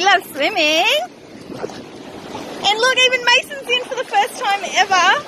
love swimming. And look, even Mason's in for the first time ever.